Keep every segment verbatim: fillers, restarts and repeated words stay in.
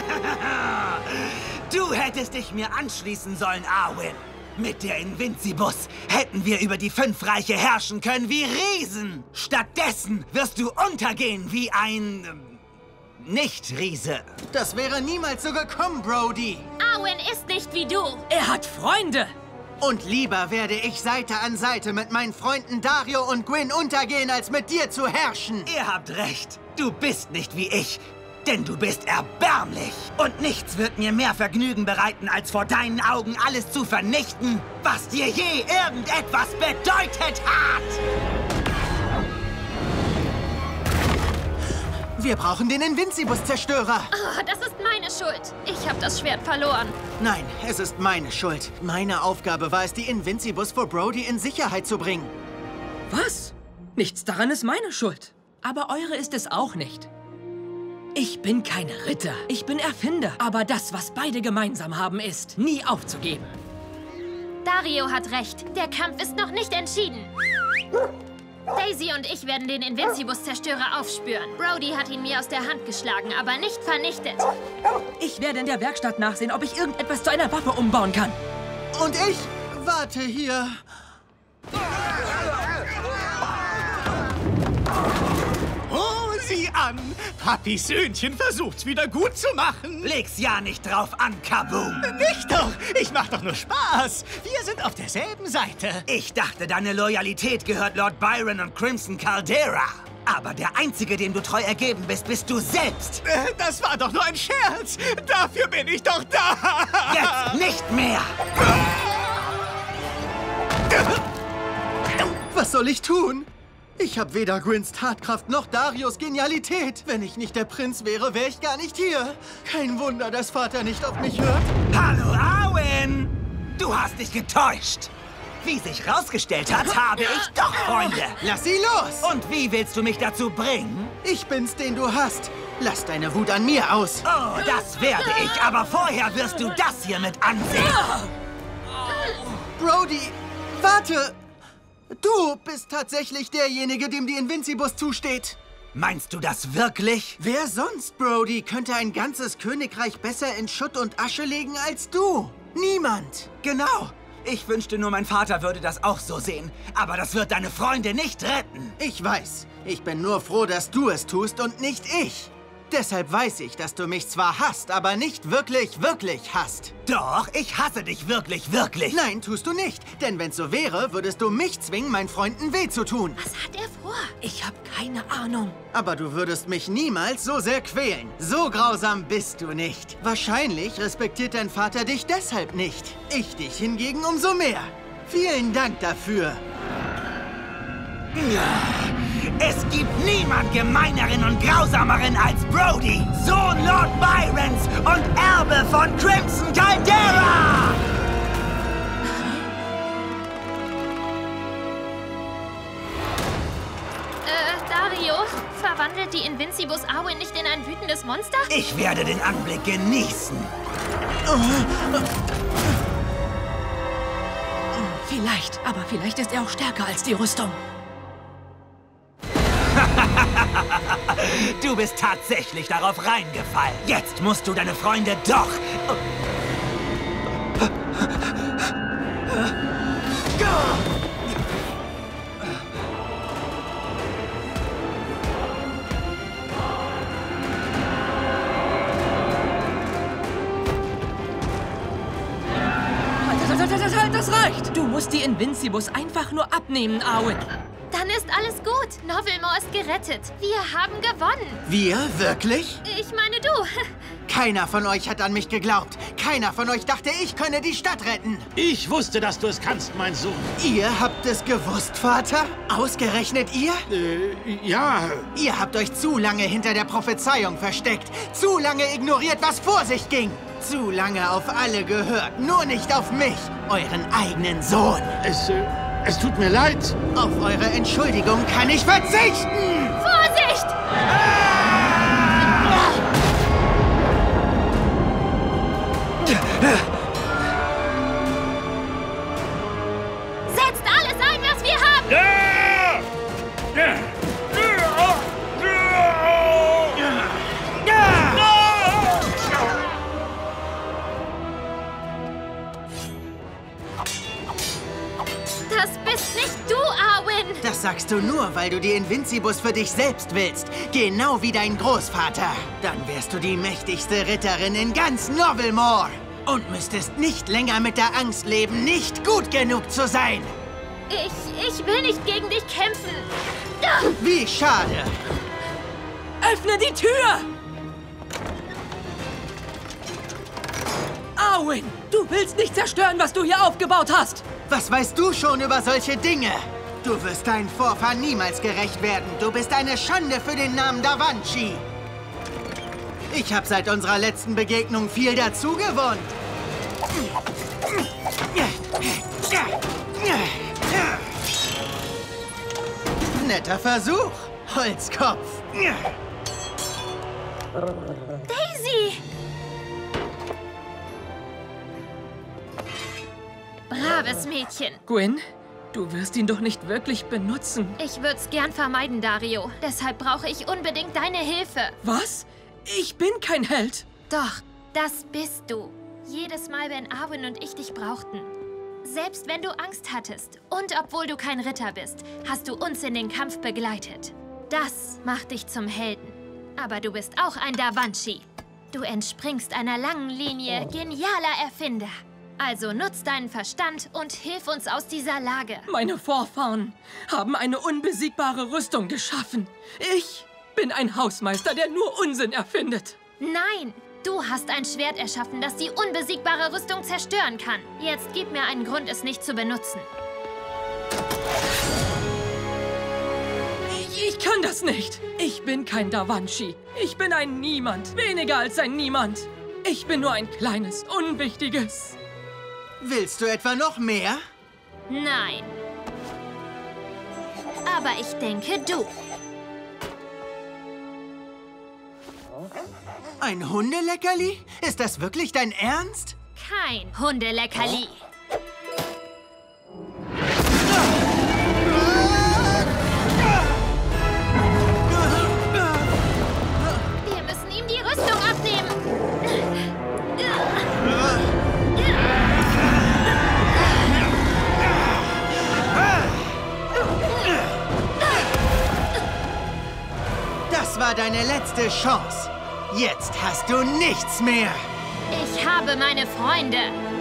Du hättest dich mir anschließen sollen, Arwen. Mit der Invincibus hätten wir über die fünf Reiche herrschen können wie Riesen. Stattdessen wirst du untergehen wie ein... Ähm, Nicht-Riese. Das wäre niemals so gekommen, Brody. Arwen ist nicht wie du. Er hat Freunde. Und lieber werde ich Seite an Seite mit meinen Freunden Dario und Gwyn untergehen, als mit dir zu herrschen. Ihr habt recht. Du bist nicht wie ich. Denn du bist erbärmlich. Und nichts wird mir mehr Vergnügen bereiten, als vor deinen Augen alles zu vernichten, was dir je irgendetwas bedeutet hat. Wir brauchen den Invincibus-Zerstörer. Oh, das ist meine Schuld. Ich habe das Schwert verloren. Nein, es ist meine Schuld. Meine Aufgabe war es, die Invincibus vor Brody in Sicherheit zu bringen. Was? Nichts daran ist meine Schuld. Aber eure ist es auch nicht. Ich bin kein Ritter, ich bin Erfinder. Aber das, was beide gemeinsam haben, ist, nie aufzugeben. Dario hat recht. Der Kampf ist noch nicht entschieden. Daisy und ich werden den Invincibus-Zerstörer aufspüren. Brody hat ihn mir aus der Hand geschlagen, aber nicht vernichtet. Ich werde in der Werkstatt nachsehen, ob ich irgendetwas zu einer Waffe umbauen kann. Und ich warte hier. Oh, sieh an! Papis Söhnchen versucht's wieder gut zu machen. Leg's ja nicht drauf an, Kaboom. Nicht doch! Ich mach doch nur Spaß. Wir sind auf derselben Seite. Ich dachte, deine Loyalität gehört Lord Byron und Crimson Caldera. Aber der Einzige, dem du treu ergeben bist, bist du selbst. Äh, Das war doch nur ein Scherz. Dafür bin ich doch da. Jetzt nicht mehr. Was soll ich tun? Ich habe weder Gwyns Tatkraft noch Darios Genialität. Wenn ich nicht der Prinz wäre, wäre ich gar nicht hier. Kein Wunder, dass Vater nicht auf mich hört. Hallo, Arwen! Du hast dich getäuscht. Wie sich rausgestellt hat, habe ich doch Freunde. Lass sie los! Und wie willst du mich dazu bringen? Ich bin's, den du hast. Lass deine Wut an mir aus. Oh, das werde ich. Aber vorher wirst du das hier mit ansehen. Brody, warte! Du bist tatsächlich derjenige, dem die Invincibus zusteht. Meinst du das wirklich? Wer sonst, Brody, könnte ein ganzes Königreich besser in Schutt und Asche legen als du? Niemand. Genau. Ich wünschte nur, mein Vater würde das auch so sehen. Aber das wird deine Freunde nicht retten. Ich weiß. Ich bin nur froh, dass du es tust und nicht ich. Deshalb weiß ich, dass du mich zwar hasst, aber nicht wirklich, wirklich hasst. Doch, ich hasse dich wirklich, wirklich. Nein, tust du nicht. Denn wenn's so wäre, würdest du mich zwingen, meinen Freunden weh zu tun. Was hat er vor? Ich habe keine Ahnung. Aber du würdest mich niemals so sehr quälen. So grausam bist du nicht. Wahrscheinlich respektiert dein Vater dich deshalb nicht. Ich dich hingegen umso mehr. Vielen Dank dafür. Es gibt niemand Gemeineren und Grausameren als Brody, Sohn Lord Byrons und Erbe von Crimson Caldera! Äh, Dario, verwandelt die Invincibus Arwen nicht in ein wütendes Monster? Ich werde den Anblick genießen. Vielleicht, aber vielleicht ist er auch stärker als die Rüstung. Du bist tatsächlich darauf reingefallen. Jetzt musst du deine Freunde doch... Halt, halt, halt, halt, halt, das reicht! Du musst die Invincibus einfach nur abnehmen, Arwen. Dann ist alles gut. Novelmore ist gerettet. Wir haben gewonnen. Wir? Wirklich? Ich meine du. Keiner von euch hat an mich geglaubt. Keiner von euch dachte, ich könne die Stadt retten. Ich wusste, dass du es kannst, mein Sohn. Ihr habt es gewusst, Vater? Ausgerechnet ihr? Äh, ja. Ihr habt euch zu lange hinter der Prophezeiung versteckt. Zu lange ignoriert, was vor sich ging. Zu lange auf alle gehört, nur nicht auf mich, euren eigenen Sohn. Es, äh, es tut mir leid. Auf eure Entschuldigung kann ich verzichten! Vorsicht! Setzt alles ein, was wir haben! trägst du nur, weil du die Invincibus für dich selbst willst. Genau wie dein Großvater. Dann wärst du die mächtigste Ritterin in ganz Novelmore. Und müsstest nicht länger mit der Angst leben, nicht gut genug zu sein. Ich, ich will nicht gegen dich kämpfen. Wie schade. Öffne die Tür! Arwen, du willst nicht zerstören, was du hier aufgebaut hast. Was weißt du schon über solche Dinge? Du wirst deinen Vorfahren niemals gerecht werden. Du bist eine Schande für den Namen Da Vanci. Ich habe seit unserer letzten Begegnung viel dazu gewonnen. Netter Versuch, Holzkopf. Daisy! Braves Mädchen. Gwyn, du wirst ihn doch nicht wirklich benutzen. Ich würde es gern vermeiden, Dario. Deshalb brauche ich unbedingt deine Hilfe. Was? Ich bin kein Held. Doch, das bist du. Jedes Mal, wenn Arwen und ich dich brauchten. Selbst wenn du Angst hattest und obwohl du kein Ritter bist, hast du uns in den Kampf begleitet. Das macht dich zum Helden. Aber du bist auch ein Da Vanci. Du entspringst einer langen Linie genialer Erfinder. Also nutz deinen Verstand und hilf uns aus dieser Lage. Meine Vorfahren haben eine unbesiegbare Rüstung geschaffen. Ich bin ein Hausmeister, der nur Unsinn erfindet. Nein, du hast ein Schwert erschaffen, das die unbesiegbare Rüstung zerstören kann. Jetzt gib mir einen Grund, es nicht zu benutzen. Ich, ich kann das nicht. Ich bin kein Da Vanci. Ich bin ein Niemand. Weniger als ein Niemand. Ich bin nur ein kleines, unwichtiges... Willst du etwa noch mehr? Nein. Aber ich denke, du. Ein Hundeleckerli? Ist das wirklich dein Ernst? Kein Hundeleckerli. Wir müssen ihm die Rüstung abnehmen. Das war deine letzte Chance. Jetzt hast du nichts mehr. Ich habe meine Freunde.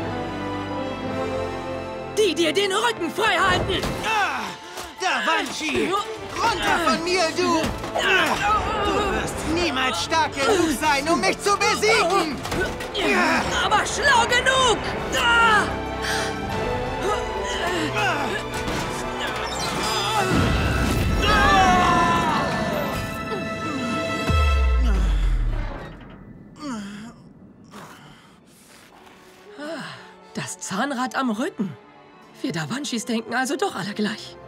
Die dir den Rücken frei halten. Ah, Da Vanci! Runter von mir, du! Du wirst niemals stark genug sein, um mich zu besiegen! Aber schlau genug! Das Zahnrad am Rücken. Wir Da Vancis denken also doch alle gleich.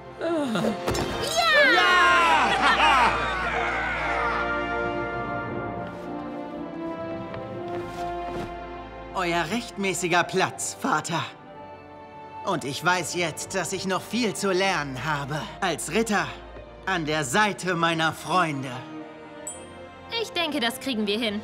Euer rechtmäßiger Platz, Vater. Und ich weiß jetzt, dass ich noch viel zu lernen habe. Als Ritter an der Seite meiner Freunde. Ich denke, das kriegen wir hin.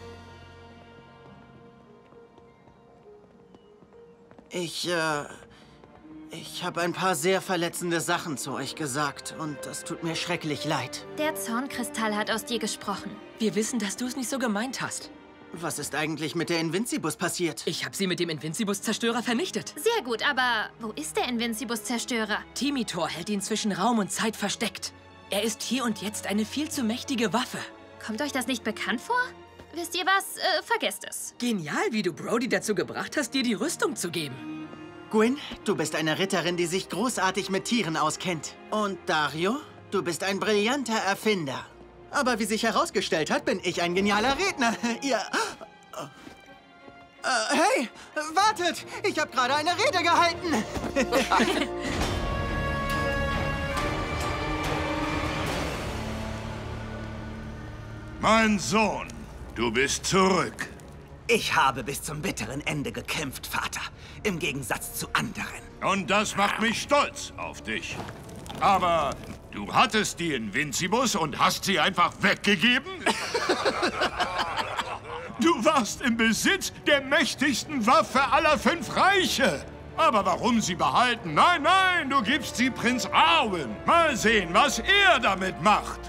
Ich, äh... Ich habe ein paar sehr verletzende Sachen zu euch gesagt und das tut mir schrecklich leid. Der Zornkristall hat aus dir gesprochen. Wir wissen, dass du es nicht so gemeint hast. Was ist eigentlich mit der Invincibus passiert? Ich habe sie mit dem Invincibus-Zerstörer vernichtet. Sehr gut, aber wo ist der Invincibus-Zerstörer? Timitor hält ihn zwischen Raum und Zeit versteckt. Er ist hier und jetzt eine viel zu mächtige Waffe. Kommt euch das nicht bekannt vor? Wisst ihr was? Äh, vergesst es. Genial, wie du Brody dazu gebracht hast, dir die Rüstung zu geben. Gwyn, du bist eine Ritterin, die sich großartig mit Tieren auskennt. Und Dario, du bist ein brillanter Erfinder. Aber wie sich herausgestellt hat, bin ich ein genialer Redner. Ihr... Äh, hey, wartet! Ich habe gerade eine Rede gehalten. Mein Sohn, du bist zurück. Ich habe bis zum bitteren Ende gekämpft, Vater. Im Gegensatz zu anderen. Und das macht mich stolz auf dich. Aber du hattest die Invincibus und hast sie einfach weggegeben? Du warst im Besitz der mächtigsten Waffe aller fünf Reiche. Aber warum sie behalten? Nein, nein, du gibst sie Prinz Arwen. Mal sehen, was er damit macht.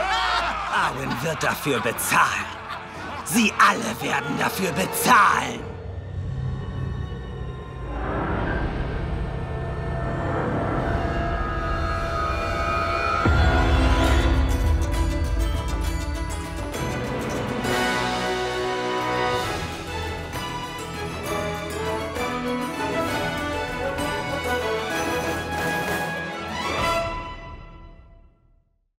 Arwen wird dafür bezahlen. Sie alle werden dafür bezahlen.